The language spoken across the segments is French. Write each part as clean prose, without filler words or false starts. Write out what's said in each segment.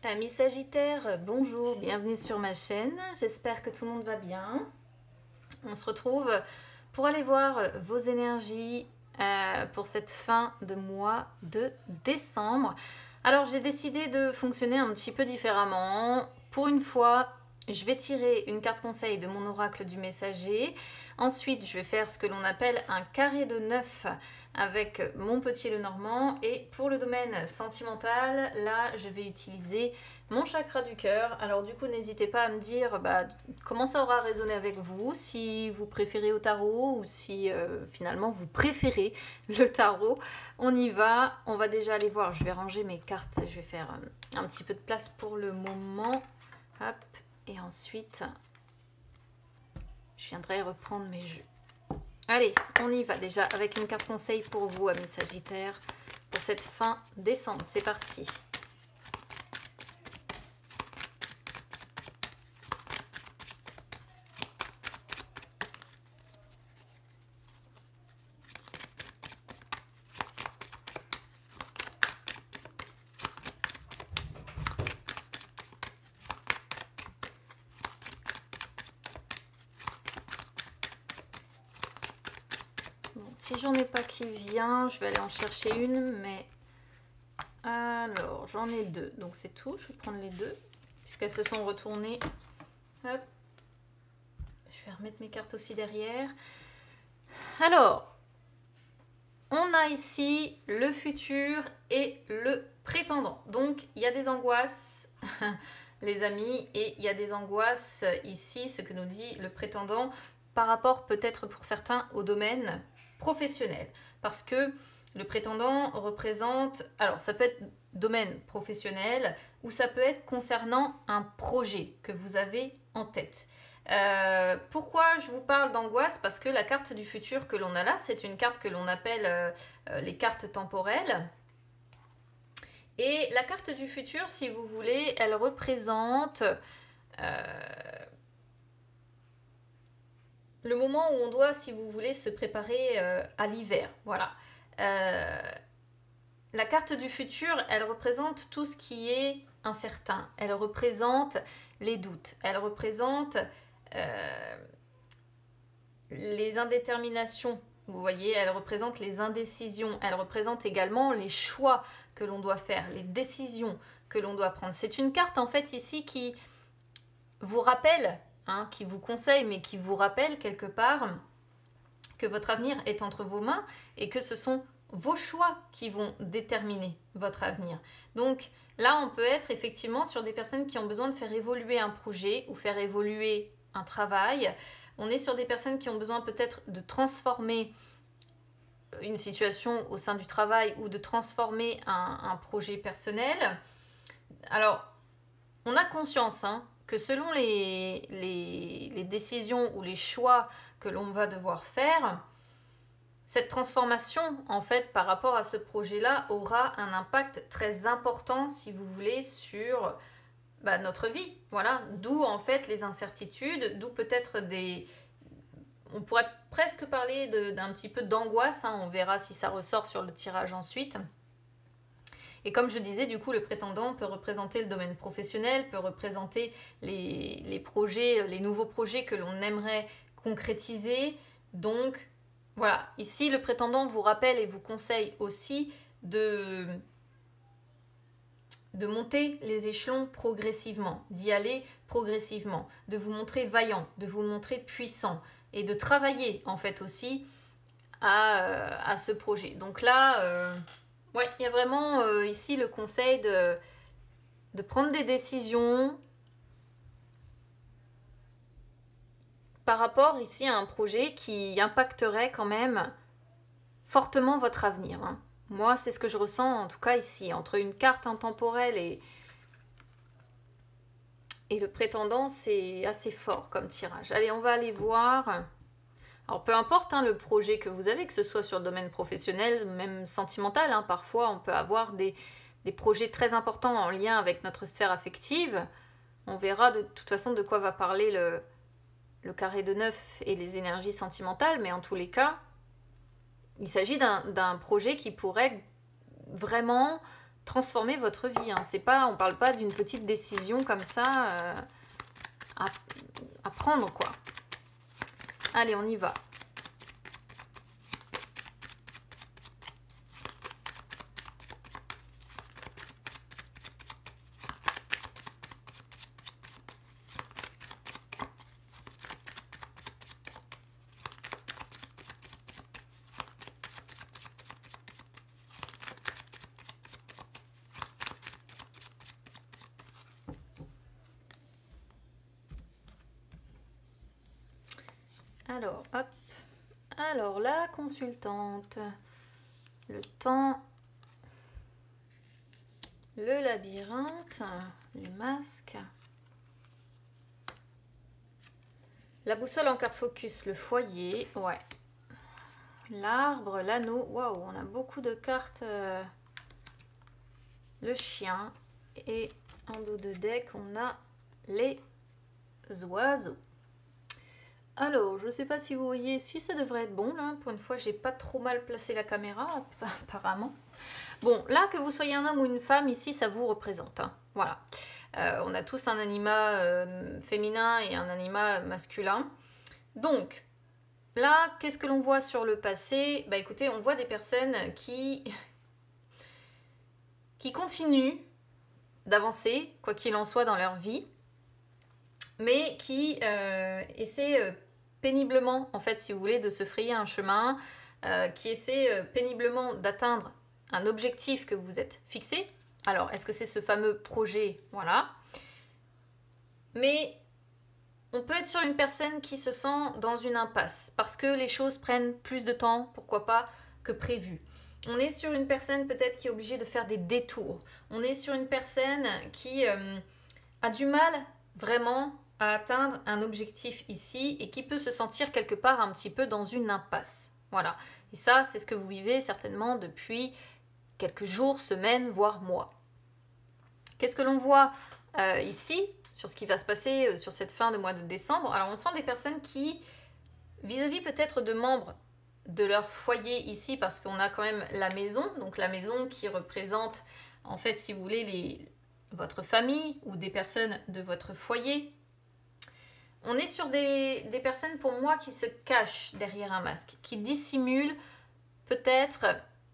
Amis Sagittaires, bonjour, bienvenue sur ma chaîne. J'espère que tout le monde va bien. On se retrouve pour aller voir vos énergies pour cette fin de mois de décembre. Alors j'ai décidé de fonctionner un petit peu différemment. Pour une fois, je vais tirer une carte conseil de mon oracle du messager. Ensuite, je vais faire ce que l'on appelle un carré de 9 avec mon petit Lenormand. Et pour le domaine sentimental, là, je vais utiliser mon chakra du cœur. Alors du coup, n'hésitez pas à me dire comment ça aura résonné avec vous, si vous préférez au tarot ou si finalement vous préférez le tarot. On y va, on va déjà aller voir. Je vais ranger mes cartes, je vais faire un petit peu de place pour le moment. Hop, et ensuite, je viendrai reprendre mes jeux. Allez, on y va déjà avec une carte conseil pour vous, amis Sagittaires, pour cette fin décembre. C'est parti. Si j'en ai pas qui vient, je vais aller en chercher une, mais alors j'en ai deux, donc c'est tout. Je vais prendre les deux puisqu'elles se sont retournées. Hop. Je vais remettre mes cartes aussi derrière. Alors, on a ici le futur et le prétendant. Donc il y a des angoisses, les amis, et il y a des angoisses ici, ce que nous dit le prétendant par rapport peut-être pour certains au domaine professionnel, parce que le prétendant représente, alors ça peut être domaine professionnel ou ça peut être concernant un projet que vous avez en tête. Pourquoi je vous parle d'angoisse? Parce que la carte du futur que l'on a là, c'est une carte que l'on appelle les cartes temporelles. Et la carte du futur, si vous voulez, elle représente le moment où on doit, si vous voulez, se préparer à l'hiver. Voilà. La carte du futur, elle représente tout ce qui est incertain. Elle représente les doutes. Elle représente les indéterminations. Vous voyez, elle représente les indécisions. Elle représente également les choix que l'on doit faire, les décisions que l'on doit prendre. C'est une carte, en fait, ici qui vous rappelle, qui vous conseille, mais qui vous rappelle quelque part que votre avenir est entre vos mains et que ce sont vos choix qui vont déterminer votre avenir. Donc là, on peut être effectivement sur des personnes qui ont besoin de faire évoluer un projet ou faire évoluer un travail. On est sur des personnes qui ont besoin peut-être de transformer une situation au sein du travail ou de transformer un projet personnel. Alors, on a conscience que selon les décisions ou les choix que l'on va devoir faire, cette transformation, en fait, par rapport à ce projet-là, aura un impact très important, si vous voulez, sur notre vie. Voilà, d'où, en fait, les incertitudes, d'où peut-être des... On pourrait presque parler d'un petit peu d'angoisse, on verra si ça ressort sur le tirage ensuite. Et comme je disais, du coup, le prétendant peut représenter le domaine professionnel, peut représenter les projets, les nouveaux projets que l'on aimerait concrétiser. Donc, voilà. Ici, le prétendant vous rappelle et vous conseille aussi de monter les échelons progressivement, d'y aller progressivement, de vous montrer vaillant, de vous montrer puissant et de travailler, en fait, aussi à ce projet. Donc là... ouais, il y a vraiment ici le conseil de prendre des décisions par rapport ici à un projet qui impacterait quand même fortement votre avenir. Moi, c'est ce que je ressens en tout cas ici, entre une carte intemporelle et le prétendant, c'est assez fort comme tirage. Allez, on va aller voir... Alors, peu importe le projet que vous avez, que ce soit sur le domaine professionnel, même sentimental, parfois on peut avoir des projets très importants en lien avec notre sphère affective. On verra de toute façon de quoi va parler le carré de 9 et les énergies sentimentales, mais en tous les cas, il s'agit d'un projet qui pourrait vraiment transformer votre vie. Hein. C'est pas, on parle pas d'une petite décision comme ça à prendre, quoi. Allez, on y va. Alors, hop. Alors, la consultante, le temps, le labyrinthe, les masques, la boussole en carte focus, le foyer, ouais. L'arbre, l'anneau, waouh, on a beaucoup de cartes. Le chien et en dos de deck, on a les oiseaux. Alors, je ne sais pas si vous voyez, si ça devrait être bon, là. Pour une fois, j'ai pas trop mal placé la caméra, apparemment. Bon, là, que vous soyez un homme ou une femme, ici, ça vous représente. Hein. Voilà. On a tous un anima féminin et un anima masculin. Donc, là, qu'est-ce que l'on voit sur le passé? Bah écoutez, on voit des personnes qui continuent d'avancer, quoi qu'il en soit dans leur vie, mais qui essaient péniblement, en fait, si vous voulez, de se frayer un chemin, qui essaient péniblement d'atteindre un objectif que vous êtes fixé. Alors, est-ce que c'est ce fameux projet? Voilà. Mais on peut être sur une personne qui se sent dans une impasse, parce que les choses prennent plus de temps, pourquoi pas, que prévu. On est sur une personne peut-être qui est obligée de faire des détours. On est sur une personne qui a du mal vraiment à atteindre un objectif ici et qui peut se sentir quelque part un petit peu dans une impasse. Voilà. Et ça, c'est ce que vous vivez certainement depuis quelques jours, semaines, voire mois. Qu'est-ce que l'on voit ici sur ce qui va se passer sur cette fin de mois de décembre? Alors, on sent des personnes qui, vis-à-vis peut-être de membres de leur foyer ici, parce qu'on a quand même la maison, donc la maison qui représente, en fait, si vous voulez, votre famille ou des personnes de votre foyer. On est sur des personnes, pour moi, qui se cachent derrière un masque, qui dissimulent peut-être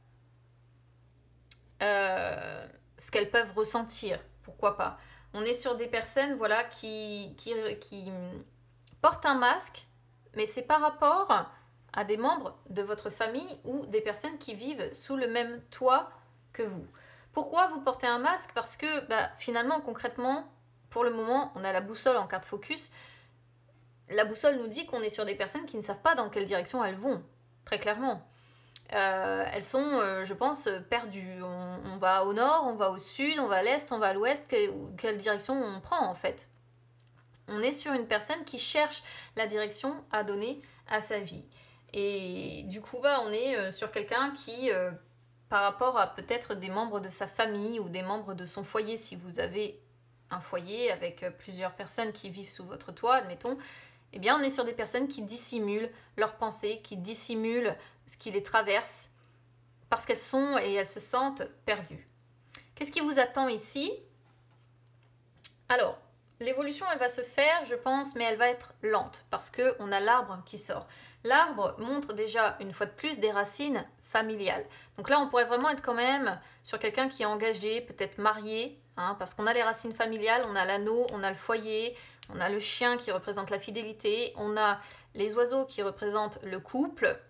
ce qu'elles peuvent ressentir, pourquoi pas. On est sur des personnes, voilà, qui portent un masque, mais c'est par rapport à des membres de votre famille ou des personnes qui vivent sous le même toit que vous. Pourquoi vous portez un masque? Parce que finalement, concrètement, pour le moment, on a la boussole en carte focus. La boussole nous dit qu'on est sur des personnes qui ne savent pas dans quelle direction elles vont, très clairement. Elles sont, je pense, perdues. On va au nord, on va au sud, on va à l'est, on va à l'ouest. Quelle direction on prend, en fait? On est sur une personne qui cherche la direction à donner à sa vie. Et du coup, on est sur quelqu'un qui, par rapport à peut-être des membres de sa famille ou des membres de son foyer, si vous avez un foyer avec plusieurs personnes qui vivent sous votre toit, admettons, eh bien, on est sur des personnes qui dissimulent leurs pensées, qui dissimulent ce qui les traverse, parce qu'elles sont et elles se sentent perdues. Qu'est-ce qui vous attend ici? Alors, l'évolution, elle va se faire, je pense, mais elle va être lente, parce qu'on a l'arbre qui sort. L'arbre montre déjà, une fois de plus, des racines familiales. Donc là, on pourrait vraiment être quand même sur quelqu'un qui est engagé, peut-être marié, hein, parce qu'on a les racines familiales, on a l'anneau, on a le foyer, on a le chien qui représente la fidélité, on a les oiseaux qui représentent le couple.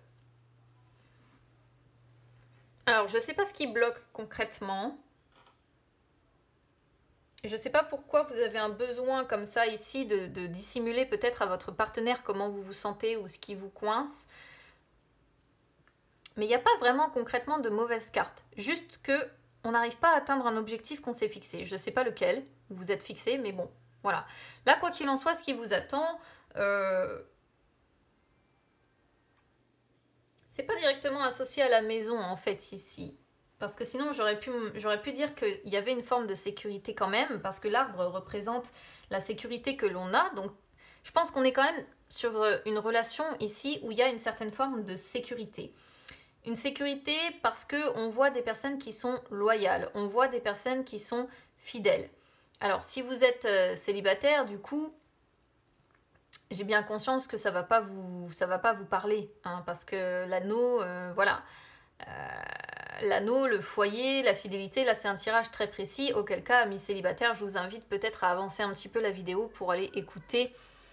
Alors, je ne sais pas ce qui bloque concrètement. Je ne sais pas pourquoi vous avez un besoin comme ça ici de dissimuler peut-être à votre partenaire comment vous vous sentez ou ce qui vous coince. Mais il n'y a pas vraiment concrètement de mauvaises cartes. Juste que on n'arrive pas à atteindre un objectif qu'on s'est fixé. Je ne sais pas lequel vous vous êtes fixé, mais bon, voilà. Là, quoi qu'il en soit, ce qui vous attend, c'est pas directement associé à la maison en fait ici. Parce que sinon, j'aurais pu dire qu'il y avait une forme de sécurité quand même, parce que l'arbre représente la sécurité que l'on a. Donc, je pense qu'on est quand même sur une relation ici où il y a une certaine forme de sécurité. Une sécurité parce qu'on voit des personnes qui sont loyales, on voit des personnes qui sont fidèles. Alors, si vous êtes célibataire, du coup, j'ai bien conscience que ça va pas vous parler, hein, parce que l'anneau, voilà. L'anneau, le foyer, la fidélité, là c'est un tirage très précis, auquel cas, amis célibataires, je vous invite peut-être à avancer un petit peu la vidéo pour aller écouter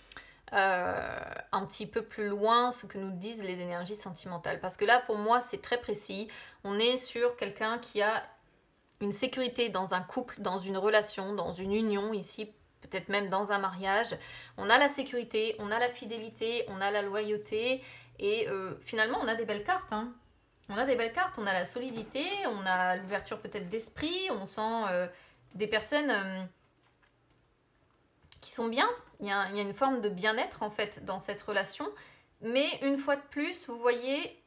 un petit peu plus loin ce que nous disent les énergies sentimentales. Parce que là, pour moi, c'est très précis. On est sur quelqu'un qui a une sécurité dans un couple, dans une relation, dans une union, ici, peut-être même dans un mariage. On a la sécurité, on a la fidélité, on a la loyauté, et finalement, on a des belles cartes, hein. On a des belles cartes, on a la solidité, on a l'ouverture peut-être d'esprit, on sent des personnes qui sont bien. Il y a une forme de bien-être en fait dans cette relation. Mais une fois de plus, vous voyez,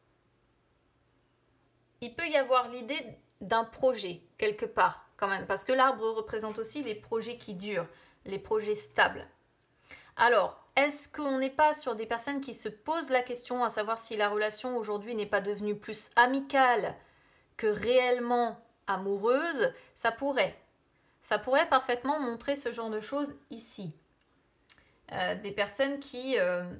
il peut y avoir l'idée d'un projet quelque part quand même. Parce que l'arbre représente aussi les projets qui durent, les projets stables. Alors, est-ce qu'on n'est pas sur des personnes qui se posent la question à savoir si la relation aujourd'hui n'est pas devenue plus amicale que réellement amoureuse? Ça pourrait. Ça pourrait parfaitement montrer ce genre de choses ici. Des personnes qui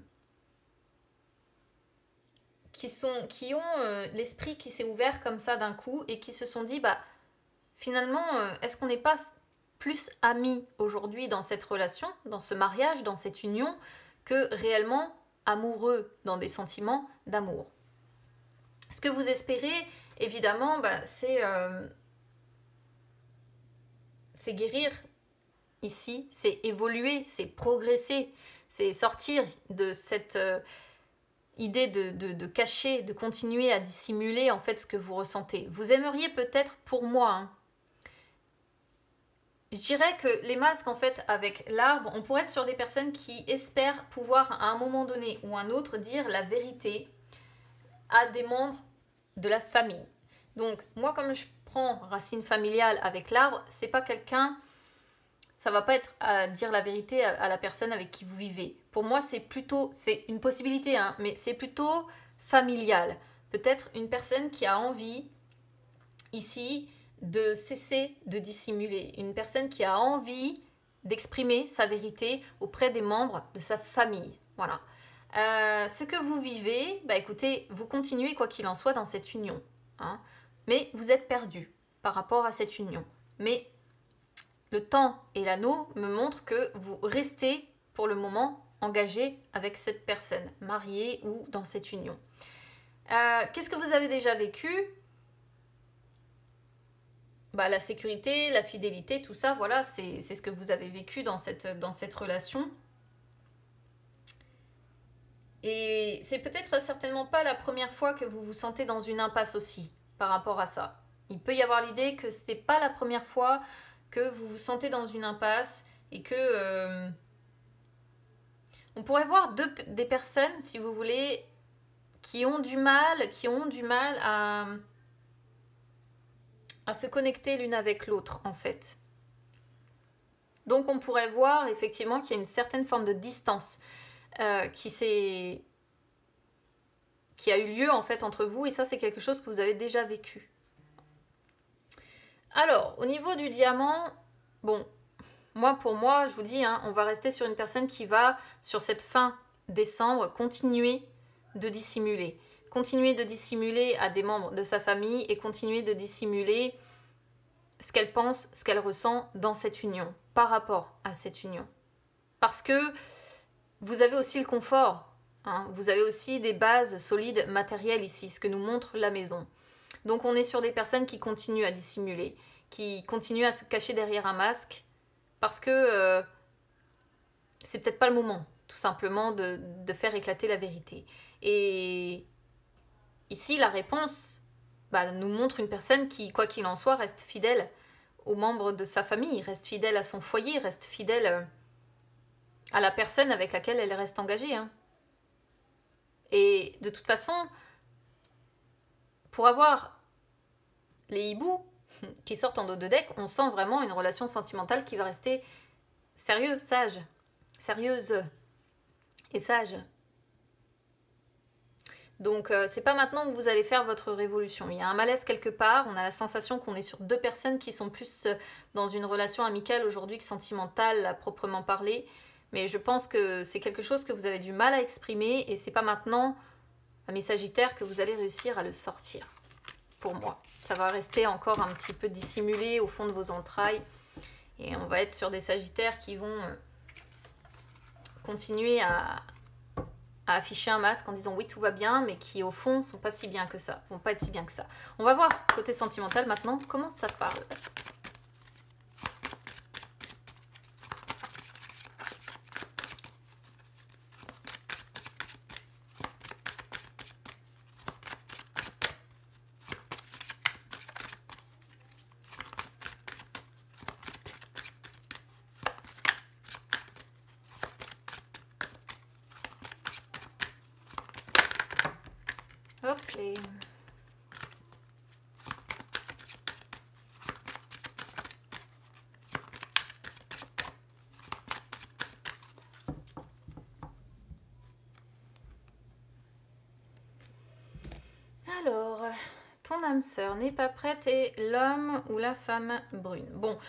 ont l'esprit qui s'est ouvert comme ça d'un coup et qui se sont dit, bah finalement, est-ce qu'on n'est pas plus amis aujourd'hui dans cette relation, dans ce mariage, dans cette union, que réellement amoureux dans des sentiments d'amour? Ce que vous espérez, évidemment, bah, c'est guérir ici, c'est évoluer, c'est progresser, c'est sortir de cette idée de cacher, de continuer à dissimuler en fait ce que vous ressentez. Vous aimeriez peut-être, pour moi, hein, je dirais que les masques, en fait, avec l'arbre, on pourrait être sur des personnes qui espèrent pouvoir, à un moment donné ou un autre, dire la vérité à des membres de la famille. Donc, moi, comme je prends racine familiale avec l'arbre, c'est pas quelqu'un, ça va pas être à dire la vérité à la personne avec qui vous vivez. Pour moi, c'est plutôt, c'est une possibilité, hein, mais c'est plutôt familial. Peut-être une personne qui a envie, ici, de cesser de dissimuler. Une personne qui a envie d'exprimer sa vérité auprès des membres de sa famille. Voilà. Ce que vous vivez, bah écoutez, vous continuez quoi qu'il en soit dans cette union. Hein, mais vous êtes perdu par rapport à cette union. Mais le temps et l'anneau me montrent que vous restez pour le moment engagé avec cette personne, mariée ou dans cette union. Qu'est-ce que vous avez déjà vécu? Bah, la sécurité, la fidélité, tout ça, voilà, c'est ce que vous avez vécu dans cette relation. Et c'est peut-être certainement pas la première fois que vous vous sentez dans une impasse aussi par rapport à ça. Il peut y avoir l'idée que ce n'est pas la première fois que vous vous sentez dans une impasse et que on pourrait voir des personnes, si vous voulez, qui ont du mal à se connecter l'une avec l'autre, en fait. Donc on pourrait voir effectivement qu'il y a une certaine forme de distance qui a eu lieu en fait entre vous, et ça c'est quelque chose que vous avez déjà vécu. Alors, au niveau du diamant, bon, pour moi, je vous dis, hein, on va rester sur une personne qui va, sur cette fin décembre, continuer de dissimuler. Continuer de dissimuler à des membres de sa famille et continuer de dissimuler ce qu'elle pense, ce qu'elle ressent dans cette union, par rapport à cette union. Parce que vous avez aussi le confort, hein, vous avez aussi des bases solides matérielles ici, ce que nous montre la maison. Donc on est sur des personnes qui continuent à dissimuler, qui continuent à se cacher derrière un masque, parce que c'est peut-être pas le moment, tout simplement, de faire éclater la vérité. Et ici, la réponse nous montre une personne qui, quoi qu'il en soit, reste fidèle aux membres de sa famille, reste fidèle à son foyer, reste fidèle à la personne avec laquelle elle reste engagée. Hein. Et de toute façon, pour avoir les hiboux qui sortent en dos de deck, on sent vraiment une relation sentimentale qui va rester sérieuse et sage. Donc c'est pas maintenant que vous allez faire votre révolution. Il y a un malaise quelque part, on a la sensation qu'on est sur deux personnes qui sont plus dans une relation amicale aujourd'hui que sentimentale à proprement parler. Mais je pense que c'est quelque chose que vous avez du mal à exprimer et c'est pas maintenant, mes Sagittaires, que vous allez réussir à le sortir. Pour moi. Ça va rester encore un petit peu dissimulé au fond de vos entrailles. Et on va être sur des Sagittaires qui vont continuer à afficher un masque en disant oui tout va bien, mais qui au fond sont pas si bien que ça, vont pas être si bien que ça. On va voir côté sentimental maintenant comment ça parle. Ok. Alors, ton âme sœur n'est pas prête et l'homme ou la femme brune. Bon.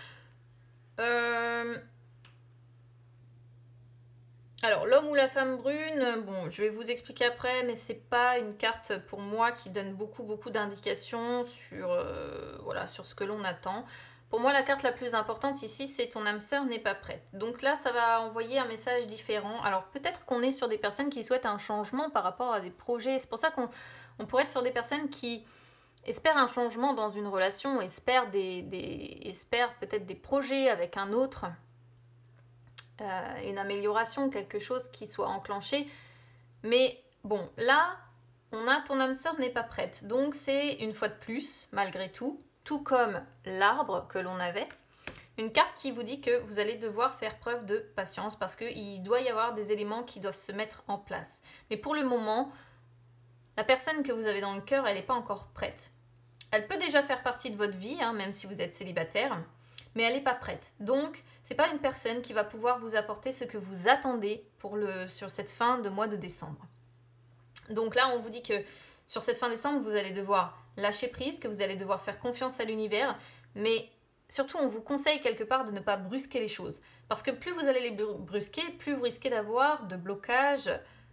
Alors, l'homme ou la femme brune, bon, je vais vous expliquer après, mais c'est pas une carte pour moi qui donne beaucoup d'indications sur, voilà, sur ce que l'on attend. Pour moi, la carte la plus importante ici, c'est ton âme sœur n'est pas prête. Donc là, ça va envoyer un message différent. Alors peut-être qu'on est sur des personnes qui souhaitent un changement par rapport à des projets. C'est pour ça qu'on pourrait être sur des personnes qui espèrent un changement dans une relation, espèrent peut-être des projets avec un autre. Une amélioration, quelque chose qui soit enclenché. Mais bon, là, on a ton âme sœur n'est pas prête. Donc c'est une fois de plus, malgré tout comme l'arbre que l'on avait, une carte qui vous dit que vous allez devoir faire preuve de patience parce qu'il doit y avoir des éléments qui doivent se mettre en place. Mais pour le moment, la personne que vous avez dans le cœur, elle n'est pas encore prête. Elle peut déjà faire partie de votre vie, hein, même si vous êtes célibataire, mais elle n'est pas prête. Donc, c'est pas une personne qui va pouvoir vous apporter ce que vous attendez sur cette fin de mois de décembre. Donc là, on vous dit que sur cette fin décembre, vous allez devoir lâcher prise, que vous allez devoir faire confiance à l'univers, mais surtout, on vous conseille quelque part de ne pas brusquer les choses. Parce que plus vous allez les brusquer, plus vous risquez d'avoir de blocages.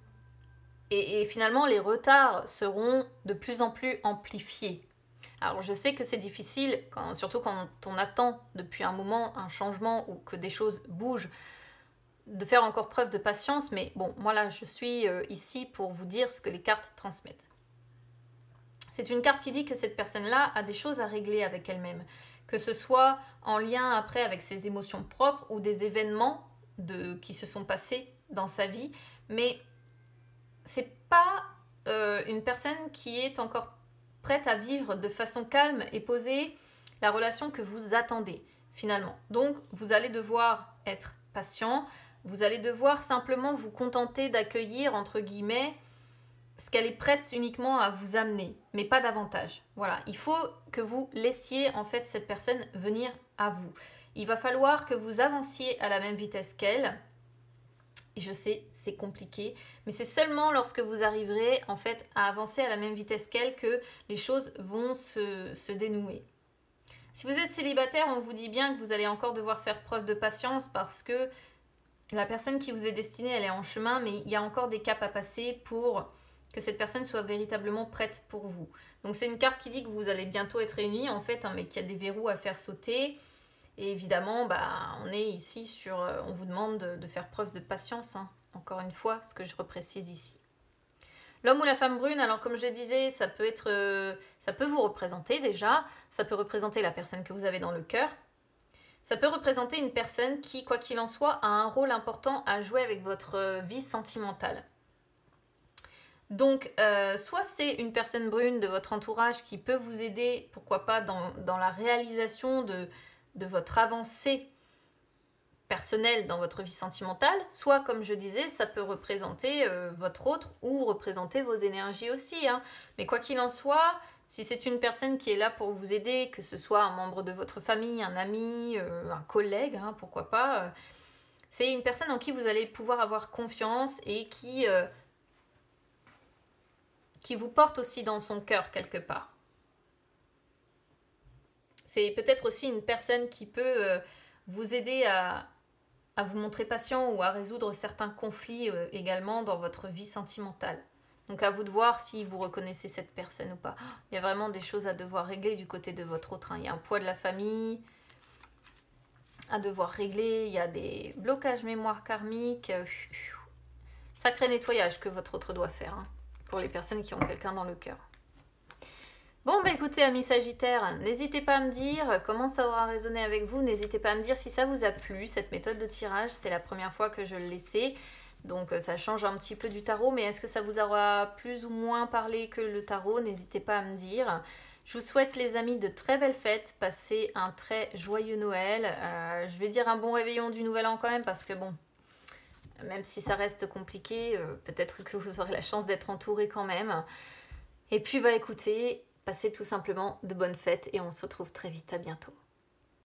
Et finalement, les retards seront de plus en plus amplifiés. Alors je sais que c'est difficile, surtout quand on attend depuis un moment un changement ou que des choses bougent, de faire encore preuve de patience, mais bon, moi là je suis ici pour vous dire ce que les cartes transmettent. C'est une carte qui dit que cette personne-là a des choses à régler avec elle-même, que ce soit en lien après avec ses émotions propres ou des événements qui se sont passés dans sa vie, mais c'est pas une personne qui est encore prête à vivre de façon calme et posée la relation que vous attendez finalement. Donc vous allez devoir être patient, vous allez devoir simplement vous contenter d'accueillir entre guillemets ce qu'elle est prête uniquement à vous amener, mais pas davantage. Voilà, il faut que vous laissiez en fait cette personne venir à vous. Il va falloir que vous avanciez à la même vitesse qu'elle. Et je sais, c'est compliqué, mais c'est seulement lorsque vous arriverez en fait à avancer à la même vitesse qu'elle que les choses vont se dénouer. Si vous êtes célibataire, on vous dit bien que vous allez encore devoir faire preuve de patience parce que la personne qui vous est destinée, elle est en chemin, mais il y a encore des caps à passer pour que cette personne soit véritablement prête pour vous. Donc c'est une carte qui dit que vous allez bientôt être réunis en fait, hein, mais qu'il y a des verrous à faire sauter. Et évidemment, on est ici sur... on vous demande de faire preuve de patience, hein. Encore une fois, ce que je reprécise ici. L'homme ou la femme brune, alors comme je disais, ça peut vous représenter déjà. Ça peut représenter la personne que vous avez dans le cœur. Ça peut représenter une personne qui, quoi qu'il en soit, a un rôle important à jouer avec votre vie sentimentale. Donc, soit c'est une personne brune de votre entourage qui peut vous aider, pourquoi pas, dans la réalisation de votre avancée personnelle dans votre vie sentimentale, soit comme je disais, ça peut représenter votre autre ou représenter vos énergies aussi, hein. Mais quoi qu'il en soit, si c'est une personne qui est là pour vous aider, que ce soit un membre de votre famille, un ami, un collègue, hein, pourquoi pas, c'est une personne en qui vous allez pouvoir avoir confiance et qui qui vous porte aussi dans son cœur quelque part. C'est peut-être aussi une personne qui peut vous aider à vous montrer patient ou à résoudre certains conflits également dans votre vie sentimentale. Donc à vous de voir si vous reconnaissez cette personne ou pas. Il y a vraiment des choses à devoir régler du côté de votre autre. Il y a un poids de la famille à devoir régler. Il y a des blocages mémoire karmiques. Sacré nettoyage que votre autre doit faire. Pour les personnes qui ont quelqu'un dans le cœur. Bon, bah écoutez, amis Sagittaires, n'hésitez pas à me dire comment ça aura résonné avec vous. N'hésitez pas à me dire si ça vous a plu, cette méthode de tirage. C'est la première fois que je le laissais. Donc ça change un petit peu du tarot. Mais est-ce que ça vous aura plus ou moins parlé que le tarot? N'hésitez pas à me dire. Je vous souhaite, les amis, de très belles fêtes. Passez un très joyeux Noël. Je vais dire un bon réveillon du Nouvel An quand même. Parce que bon, même si ça reste compliqué, peut-être que vous aurez la chance d'être entouré quand même. Et puis, bah écoutez... Passez tout simplement de bonnes fêtes et on se retrouve très vite. À bientôt.